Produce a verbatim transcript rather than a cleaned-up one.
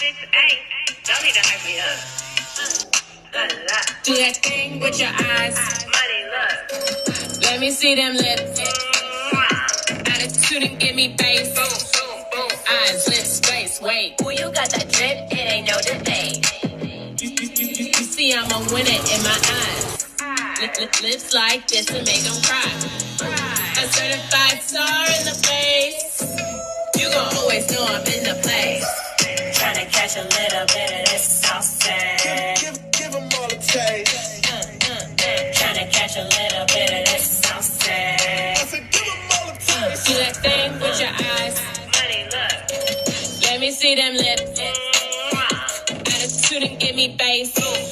six eight. Don't need to hype me up. Do that thing with your eyes. Money, look. Let me see them lips. Attitude and give me face. Eyes, lips, face, wait. Ooh, you got that drip, it ain't no debate. You, you, you, you, you see I'm a winner in my eyes. Lip, lip, lips like this and make them cry. A certified star in the face. You gon' always know I'm in the place. Tryna catch a little bit of this sauce. Give, give them all a taste. Uh, uh, uh. Tryna catch a little bit of this sauce. I said, give them all a taste. Do that thing with your eyes. Money, look. Let me see them lips. Attitude and give me face.